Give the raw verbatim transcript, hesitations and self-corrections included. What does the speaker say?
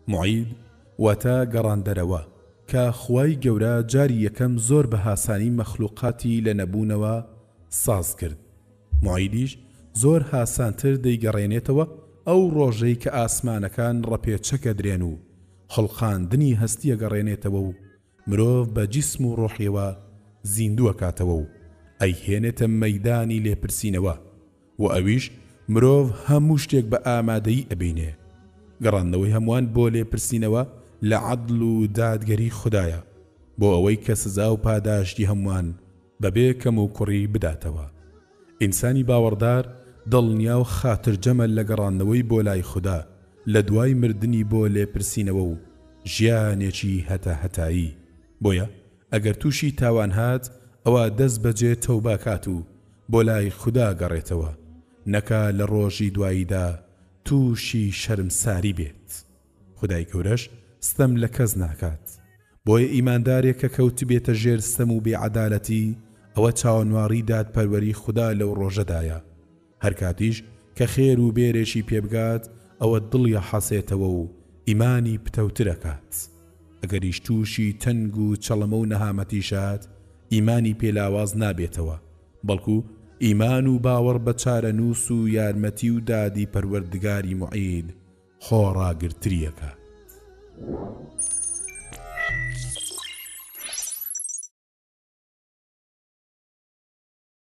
معید واتە گەڕاندەرەوە کە خوای گەورە جاری یەکەم زۆر بە هاسانی مەخلوقاتی لە نەبوونەوە ساز کرد. معیدیش زۆر هاسانتر دەیگەڕێنێتەوە ئەو ڕۆژەی کە ئاسمانەکان ڕەپێچەکە درێن و هەڵقاندنی هەستیە گەڕێنێتەوە و مرۆڤ بە جیسم و ڕۆحیەوە زیندووە کاتەوە و ئەیهێنێتە مەیدانی لێپرسینەوە و ئەویش مرۆڤ هەموو شتێک بە ئامادەیی ئەبینێ. گەڕاندنەوەی هەمووان بۆ لێپرسینەوە لە عەدڵ و دادگەری خودایە بۆ ئەوەی کە سزا و پاداشتی هەمووان بەبێ کەم و کوڕی بداتەوە. ئینسانی باوەڕدار دڵنیا و خاترجەمە لە گەڕاندنەوەی بۆ لای خوددا لە دوای مردنی بۆ لێپرسینەوە و ژیانێکی هەتە هەتایی. بۆیە ئەگەر تووشی تاوان هات ئەوە دەست بەجێ تەوبە کات و بۆ لای خوددا گەڕێتەوە، نەکا لە ڕۆژی دواییدا تووشی شەرمساری بێت. خودای گەورەش ستەم لە کەس ناکات. بۆیە ئیماندارێک کە کەوت بێتە ژێر ستەم و بێعەدالەتی ئەوە چاوەنواڕی دادپەروەری خوددا لەو ڕۆژەدایە. هەر کاتیش کە خێر و بێرێشی پێبگات ئەوە دڵی حەسێتەوە و ئیمانی پتەوترەکات. ئەگەریش تووشی تەنگ و چەڵەمە و نەهامەتی شات ئیمانی پێلاواز نابێتەوە، بەڵکو ئیمان و باوەڕ بە چارەنووس و یارمەتی و دادی پەروەردگاری موعید خۆڕاگرتریەکە.